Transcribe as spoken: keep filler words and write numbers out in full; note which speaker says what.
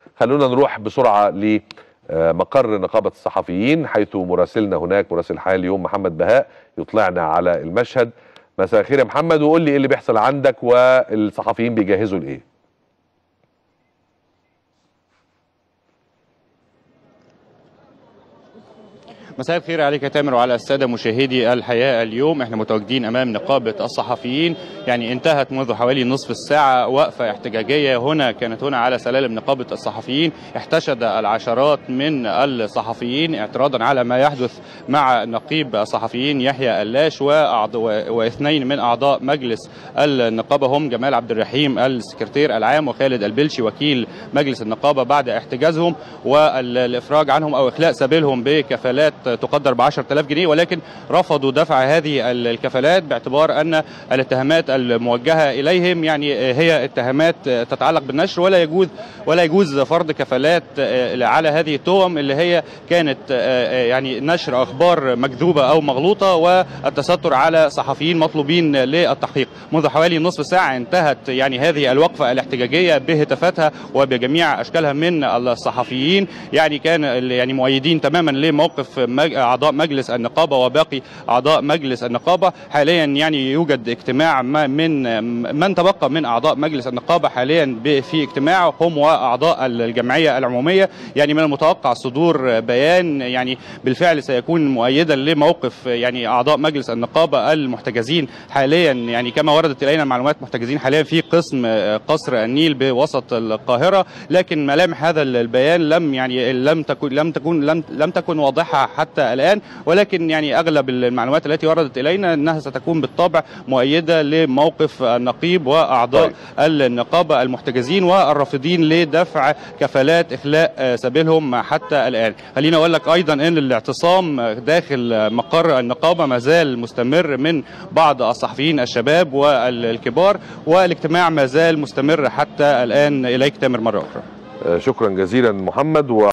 Speaker 1: خلونا نروح بسرعة لمقر نقابة الصحفيين، حيث مراسلنا هناك مراسل الحياة اليوم محمد بهاء يطلعنا على المشهد. مساء الخير يا محمد، وقول لي ايه اللي بيحصل عندك والصحفيين بيجهزوا لايه؟
Speaker 2: مساء الخير عليك يا تامر وعلى الساده مشاهدي الحياه اليوم. احنا متواجدين امام نقابه الصحفيين، يعني انتهت منذ حوالي نصف الساعه وقفه احتجاجيه هنا، كانت هنا على سلالم نقابه الصحفيين. احتشد العشرات من الصحفيين اعتراضا على ما يحدث مع نقيب الصحفيين يحيى اللاش واثنين من اعضاء مجلس النقابه هم جمال عبد الرحيم السكرتير العام وخالد البلشي وكيل مجلس النقابه، بعد احتجازهم والافراج عنهم او اخلاء سبيلهم بكفالات تقدر ب عشرة آلاف جنيه، ولكن رفضوا دفع هذه الكفالات باعتبار ان الاتهامات الموجهه اليهم يعني هي اتهامات تتعلق بالنشر، ولا يجوز ولا يجوز فرض كفالات على هذه التهم اللي هي كانت يعني نشر اخبار مكذوبه او مغلوطه والتستر على صحفيين مطلوبين للتحقيق. منذ حوالي نصف ساعه انتهت يعني هذه الوقفه الاحتجاجيه بهتافاتها وبجميع اشكالها من الصحفيين، يعني كان يعني مؤيدين تماما لموقف اعضاء مجلس النقابه وباقي اعضاء مجلس النقابه. حاليا يعني يوجد اجتماع من من تبقى من اعضاء مجلس النقابه حاليا في اجتماع هم واعضاء الجمعيه العموميه. يعني من المتوقع صدور بيان يعني بالفعل سيكون مؤيدا لموقف يعني اعضاء مجلس النقابه المحتجزين حاليا، يعني كما وردت الينا المعلومات محتجزين حاليا في قسم قصر النيل بوسط القاهره، لكن ملامح هذا البيان لم يعني لم تكن لم تكن لم لم تكن واضحه حتى الآن، ولكن يعني أغلب المعلومات التي وردت إلينا أنها ستكون بالطبع مؤيدة لموقف النقيب وأعضاء طيب. النقابة المحتجزين والرافضين لدفع كفالات إخلاء سبيلهم حتى الآن. خلينا أقول لك أيضا أن الاعتصام داخل مقر النقابة ما زال مستمر من بعض الصحفيين الشباب والكبار، والاجتماع ما زال مستمر حتى الآن. إليك تامر مرة أخرى.
Speaker 1: شكرا جزيلا محمد. و